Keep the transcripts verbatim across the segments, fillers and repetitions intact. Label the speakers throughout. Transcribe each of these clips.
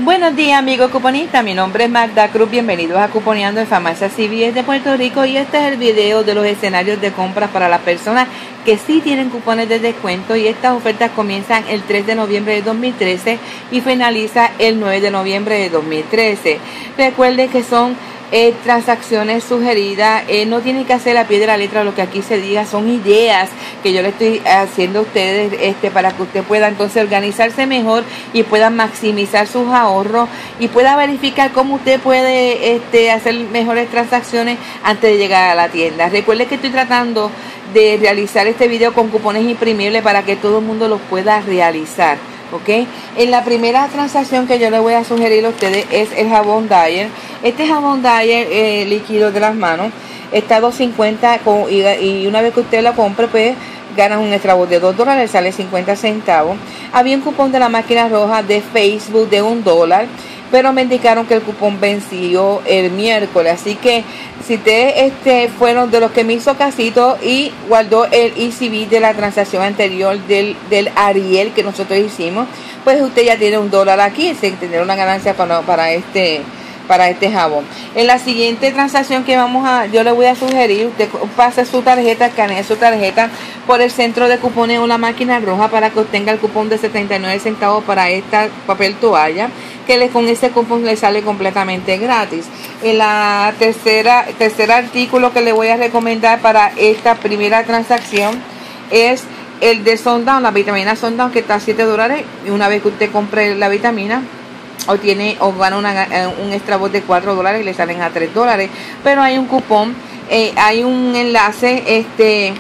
Speaker 1: Buenos días, amigos cuponistas, mi nombre es Magda Cruz, bienvenidos a Cuponeando en Farmacia C V S de Puerto Rico, y este es el video de los escenarios de compras para las personas que sí tienen cupones de descuento, y estas ofertas comienzan el tres de noviembre de dos mil trece y finaliza el nueve de noviembre de dos mil trece. Recuerden que son Eh, transacciones sugeridas, eh, no tienen que hacer a pie de la letra lo que aquí se diga, son ideas que yo le estoy haciendo a ustedes este, para que usted pueda entonces organizarse mejor y pueda maximizar sus ahorros y pueda verificar cómo usted puede este, hacer mejores transacciones antes de llegar a la tienda. Recuerde que estoy tratando de realizar este video con cupones imprimibles para que todo el mundo los pueda realizar. ¿Ok? En la primera transacción que yo le voy a sugerir a ustedes es el jabón Dyer. Este jabón Dyer eh, líquido de las manos está a dos cincuenta con, y, y una vez que usted lo compre, pues ganas un extra de dos dólares, sale cincuenta centavos. Había un cupón de la máquina roja de Facebook de un dólar, pero me indicaron que el cupón venció el miércoles, así que si ustedes este, fueron de los que me hizo casito y guardó el E C B de la transacción anterior del, del Ariel que nosotros hicimos, pues usted ya tiene un dólar aquí, sin tener una ganancia para, para este para este jabón. En la siguiente transacción que vamos a, yo le voy a sugerir, usted pase su tarjeta, escanee su tarjeta por el centro de cupones o la máquina roja para que obtenga el cupón de setenta y nueve centavos para esta papel toalla, que le, con ese cupón le sale completamente gratis. En la tercera, tercer artículo que le voy a recomendar para esta primera transacción es el de Sundown, la vitamina Sundown, que está a siete dólares, y una vez que usted compre la vitamina, o tiene o gana una, un extra bot de cuatro dólares y le salen a tres dólares, pero hay un cupón, eh, hay un enlace este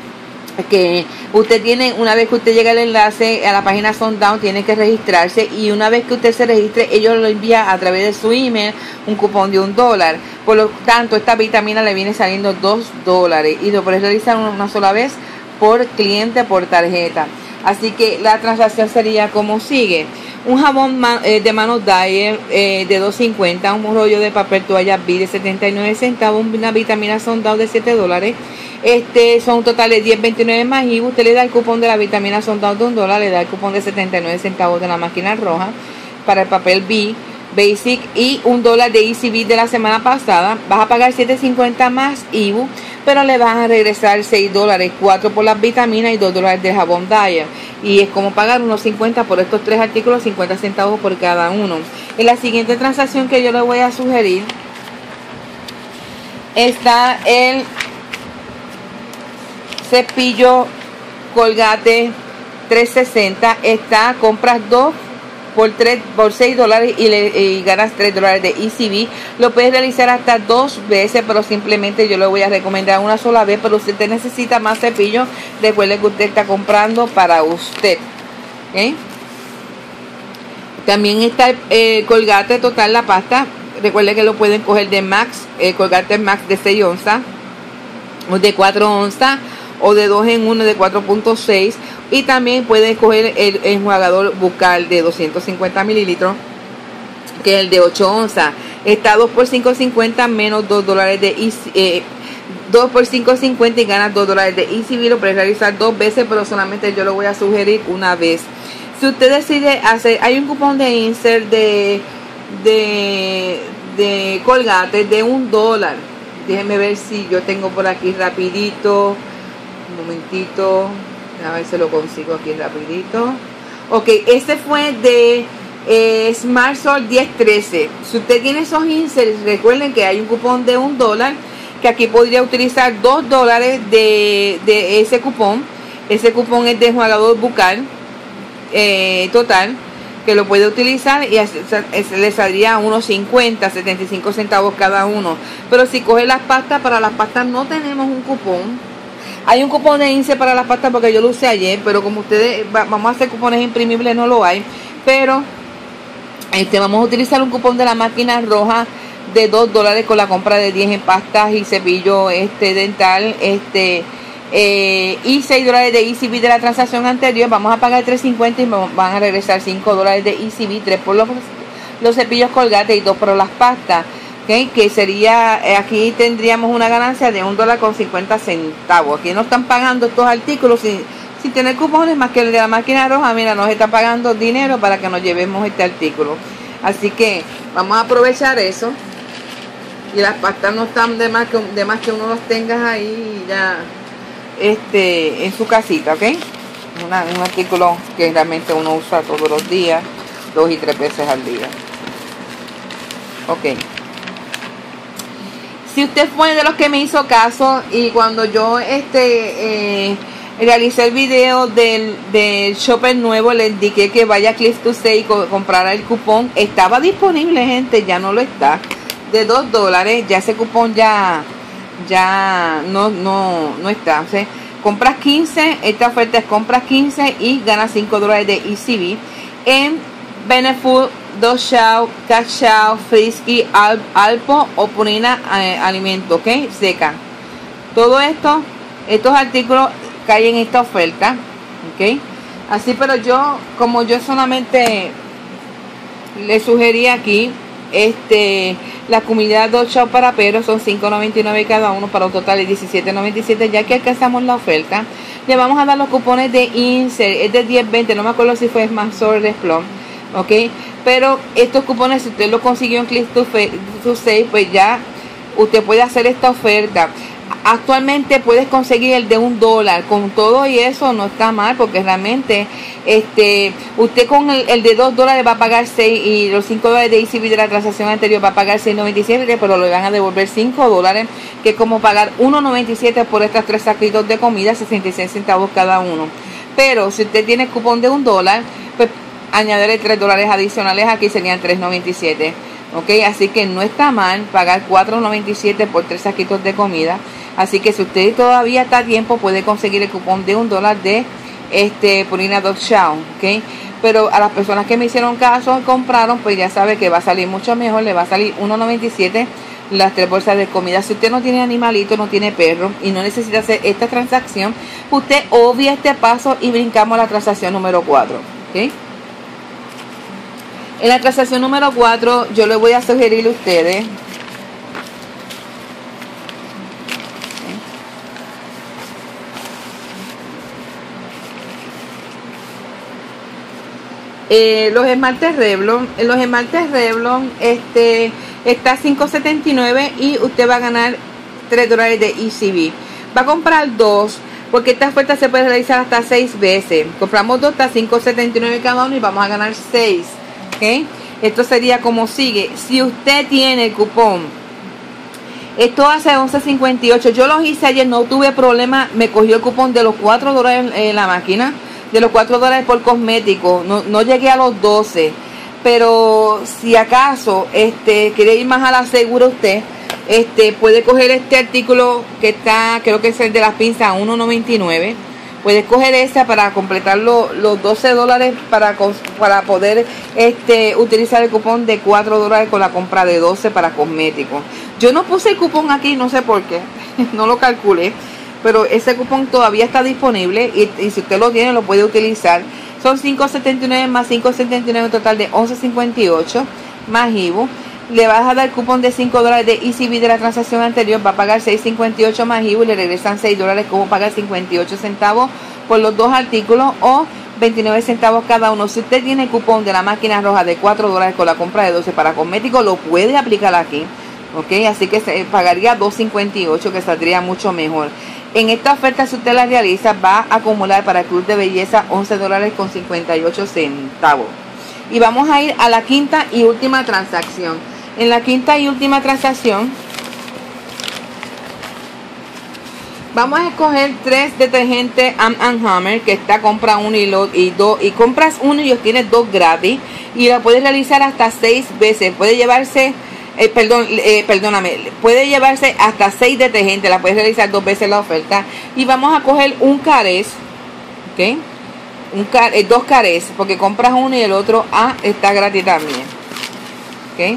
Speaker 1: que usted tiene, una vez que usted llega al enlace a la página Sundown, tiene que registrarse, y una vez que usted se registre, ellos lo envían a través de su email un cupón de un dólar. Por lo tanto, esta vitamina le viene saliendo dos dólares y lo puede realizar una sola vez por cliente por tarjeta. Así que la transacción sería como sigue: un jabón eh, de manos Dyer eh, de dos cincuenta, un rollo de papel toalla B de setenta y nueve centavos, una vitamina Sundown de siete dólares. Este son un total de diez veintinueve más I V A. Usted le da el cupón de la vitamina Sundown de un dólar, le da el cupón de setenta y nueve centavos de la máquina roja para el papel B Basic y un dólar de E C B de la semana pasada. Vas a pagar siete cincuenta más I V A, pero le van a regresar seis dólares, cuatro por las vitaminas y dos dólares de jabón Dyer. Y es como pagar unos cincuenta por estos tres artículos, cincuenta centavos por cada uno. En la siguiente transacción que yo le voy a sugerir está el cepillo Colgate trescientos sesenta. Está, compras dos por tres por seis dólares y, le, y ganas tres dólares de E C B. Lo puedes realizar hasta dos veces, pero simplemente yo le voy a recomendar una sola vez. Pero si usted necesita más cepillo, recuerde que usted está comprando para usted. ¿Okay? También está el eh, Colgate Total, la pasta. Recuerde que lo pueden coger de Max, el Colgate Max de seis onzas o de cuatro onzas, o de dos en uno de cuatro punto seis, y también pueden escoger el enjuagador bucal de doscientos cincuenta mililitros, que es el de ocho onzas. Está dos por cinco cincuenta menos dos dólares de eh, dos por cinco cincuenta y ganas dos dólares de E C B. Lo puedes realizar dos veces, pero solamente yo lo voy a sugerir una vez. Si usted decide hacer, hay un cupón de insert de de, de Colgate de un dólar. Déjenme ver si yo tengo por aquí rapidito. Un momentito, a ver si lo consigo aquí rapidito. Ok, este fue de eh, Smart Sol diez trece. Si usted tiene esos inserts, recuerden que hay un cupón de un dólar, que aquí podría utilizar dos dólares de, de ese cupón. Ese cupón es de enjuagador bucal eh, total, que lo puede utilizar y le saldría a unos cincuenta, setenta y cinco centavos cada uno. Pero si coge las pastas, para las pastas no tenemos un cupón. Hay un cupón de insert para las pastas porque yo lo usé ayer, pero como ustedes va, vamos a hacer cupones imprimibles, no lo hay. Pero este vamos a utilizar un cupón de la máquina roja de dos dólares con la compra de diez en pastas y cepillo este dental este eh, y seis dólares de E C B de la transacción anterior. Vamos a pagar tres cincuenta y van a regresar cinco dólares de E C B, tres por los, los cepillos Colgate y dos por las pastas. Okay, que sería, aquí tendríamos una ganancia de un dólar con cincuenta centavos. Aquí no están pagando estos artículos sin, sin tener cupones más que el de la máquina roja. Mira, nos está pagando dinero para que nos llevemos este artículo. Así que vamos a aprovechar eso. Y las pastas no están de más que, de más que uno los tenga ahí ya este, en su casita, ¿ok? Una, un artículo que realmente uno usa todos los días, dos y tres veces al día. Ok. Si usted fue de los que me hizo caso y cuando yo este eh, realicé el video del, del shopper nuevo, le indiqué que vaya a Cliff to Save y co comprara el cupón. Estaba disponible, gente, ya no lo está. De dos dólares, ya ese cupón ya, ya no, no, no está. O sea, compras quince, esta oferta es compras quince y ganas cinco dólares de E C B en Benefood, Doshao, Cachao, Frisky, Al, Alpo o Purina eh, Alimento, ok, seca. Todo esto, estos artículos caen en esta oferta, ok. Así, pero yo, como yo solamente le sugerí aquí, este, la comida Doshao para perros son cinco noventa y nueve cada uno para un total de diecisiete noventa y siete, ya que alcanzamos la oferta. Le vamos a dar los cupones de Insert, es de diez veinte, no me acuerdo si fue más sobre de Splum, ok, pero estos cupones si usted lo consiguió en Click to Save, pues ya usted puede hacer esta oferta. Actualmente puedes conseguir el de un dólar, con todo y eso no está mal, porque realmente este usted con el, el de dos dólares va a pagar seis y los cinco dólares de E C B de la transacción anterior va a pagar seis noventa y siete, pero le van a devolver cinco dólares, que es como pagar uno noventa y siete por estas tres saquitos de comida, sesenta y seis centavos cada uno. Pero si usted tiene cupón de un dólar, pues añadirle tres dólares adicionales aquí, serían tres noventa y siete, ok, así que no está mal pagar cuatro noventa y siete por tres saquitos de comida. Así que si usted todavía está a tiempo, puede conseguir el cupón de un dólar de este Purina Doshao, ok. Pero a las personas que me hicieron caso y compraron, pues ya sabe que va a salir mucho mejor, le va a salir uno noventa y siete las tres bolsas de comida. Si usted no tiene animalito, no tiene perro y no necesita hacer esta transacción, usted obvia este paso y brincamos a la transacción número cuatro, ok. En la transacción número cuatro, yo le voy a sugerir a ustedes Eh, los esmaltes Revlon. Los esmaltes Revlon este, está cinco setenta y nueve y usted va a ganar tres dólares de E C B. Va a comprar dos, porque esta oferta se puede realizar hasta seis veces. Compramos dos, hasta cinco setenta y nueve cada uno y vamos a ganar seis, ¿okay? Esto sería como sigue. Si usted tiene el cupón, esto hace once cincuenta y ocho. Yo los hice ayer, no tuve problema. Me cogió el cupón de los cuatro dólares en la máquina, de los cuatro dólares por cosmético. No, no llegué a los doce, pero si acaso este quiere ir más a la segura, usted este puede coger este artículo que está, creo que es el de las pinzas, a uno noventa y nueve. Puede coger esa para completar lo, los doce dólares para, para poder este utilizar el cupón de cuatro dólares con la compra de doce para cosméticos. Yo no puse el cupón aquí, no sé por qué, no lo calculé, pero ese cupón todavía está disponible y, y si usted lo tiene lo puede utilizar. Son cinco setenta y nueve más cinco setenta y nueve, un total de once cincuenta y ocho más I V U. Le vas a dar cupón de cinco dólares de E C B de la transacción anterior, va a pagar seis cincuenta y ocho más I V U y le regresan seis dólares, como pagar cincuenta y ocho centavos por los dos artículos o veintinueve centavos cada uno. Si usted tiene cupón de la máquina roja de cuatro dólares con la compra de doce para cosméticos, lo puede aplicar aquí, ok, así que se pagaría dos cincuenta y ocho, que saldría mucho mejor. En esta oferta, si usted la realiza, va a acumular para el Club de Belleza once dólares con cincuenta y ocho centavos. Y vamos a ir a la quinta y última transacción. En la quinta y última transacción, vamos a escoger tres detergentes Arm and Hammer, que está compra uno y, lo, y dos, y compras uno y obtienes dos gratis, y la puedes realizar hasta seis veces. Puede llevarse Eh, perdón, eh, perdóname, puede llevarse hasta seis detergentes, la puedes realizar dos veces la oferta. Y vamos a coger un Caress, ok, un car eh, dos Caress, porque compras uno y el otro ah, está gratis también, ok.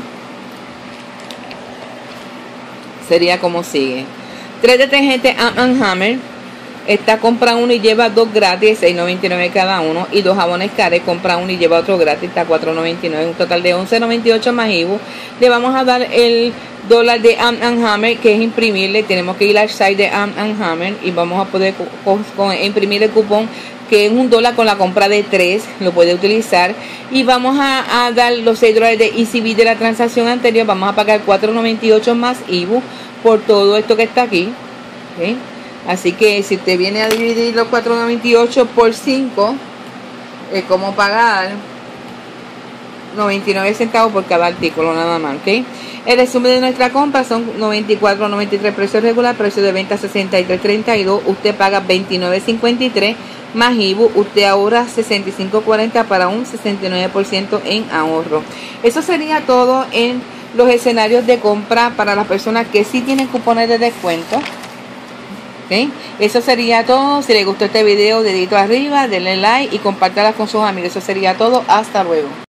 Speaker 1: Sería como sigue: tres detergentes Arm and Hammer, esta compra uno y lleva dos gratis, seis noventa y nueve cada uno. Y dos jabones Caress, compra uno y lleva otro gratis, está cuatro noventa y nueve, un total de once noventa y ocho más I V U. Le vamos a dar el dólar de Arm and Hammer, que es imprimirle. Tenemos que ir al site de Arm and Hammer y vamos a poder co co imprimir el cupón que es un dólar con la compra de tres, lo puede utilizar. Y vamos a, a dar los seis dólares de E C B de la transacción anterior. Vamos a pagar cuatro noventa y ocho más I B U por todo esto que está aquí, ¿okay? Así que si usted viene a dividir los cuatro noventa y ocho por cinco, es como pagar noventa y nueve centavos por cada artículo nada más, ¿ok? El resumen de nuestra compra son noventa y cuatro noventa y tres precio regular, precio de venta sesenta y tres treinta y dos, usted paga veintinueve cincuenta y tres más I B U, usted ahorra sesenta y cinco cuarenta para un sesenta y nueve por ciento en ahorro. Eso sería todo en los escenarios de compra para las personas que sí tienen cupones de descuento. ¿Okay? Eso sería todo. Si les gustó este video, dedito arriba, denle like y compártala con sus amigos. Eso sería todo. Hasta luego.